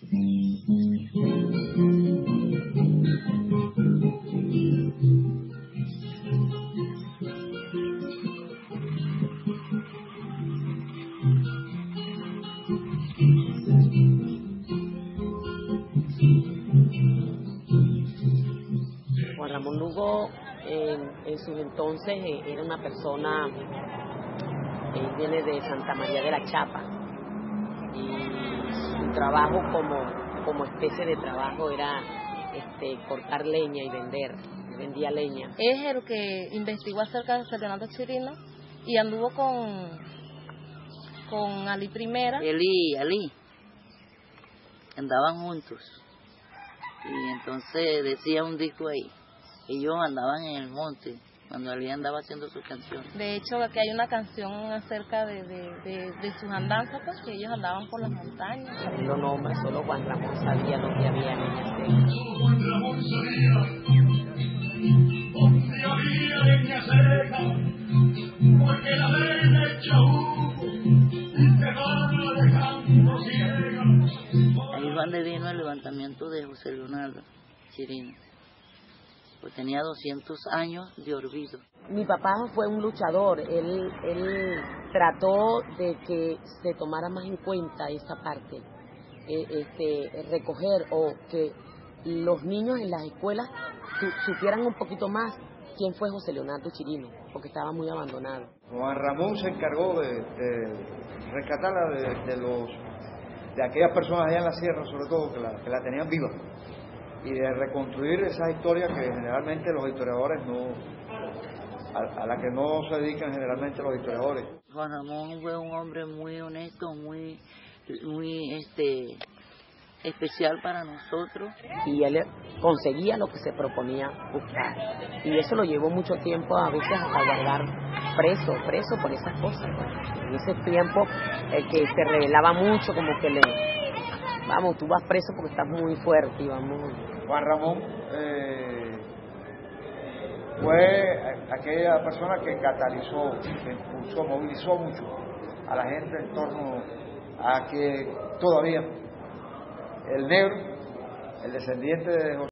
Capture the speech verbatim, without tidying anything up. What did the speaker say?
Juan Ramón Lugo en, en sus entonces eh, era una persona, él viene de Santa María de la Chapa y su trabajo como, como especie de trabajo era este, cortar leña y vender, vendía leña. Es el que investigó acerca de Fernando Chirino y anduvo con, con Ali Primera. Eli, Ali, andaban juntos y entonces decía un disco ahí. Ellos andaban en el monte cuando Ali andaba haciendo sus canciones. De hecho, que hay una canción acerca de, de, de, de sus andanzas, pues que ellos andaban por las montañas. Él lo nombra, solo Juan Ramón sabía dónde había leña seca. Solo Juan Ramón sabía dónde había leña seca, porque la leña echa humo y te va dejando ciega. Ahí es donde vino el levantamiento de José Leonardo Chirino. Pues tenía doscientos años de olvido. Mi papá fue un luchador, él, él trató de que se tomara más en cuenta esa parte, eh, este, recoger o que los niños en las escuelas su, supieran un poquito más quién fue José Leonardo Chirino, porque estaba muy abandonado. Juan Ramón se encargó de, de rescatarla de, de, los, de aquellas personas allá en la sierra, sobre todo, que la, que la tenían viva, y de reconstruir esas historias que generalmente los historiadores no, a, a las que no se dedican generalmente los historiadores. Juan Ramón fue un hombre muy honesto, muy, muy este, especial para nosotros. Y él conseguía lo que se proponía buscar. Y eso lo llevó mucho tiempo a veces a guardar preso, preso por esas cosas. En ese tiempo el que se revelaba mucho, como que le... Vamos, tú vas preso porque estás muy fuerte y vamos... Juan Ramón eh, fue aquella persona que catalizó, que impulsó, movilizó mucho a la gente en torno a que todavía el negro, el descendiente de José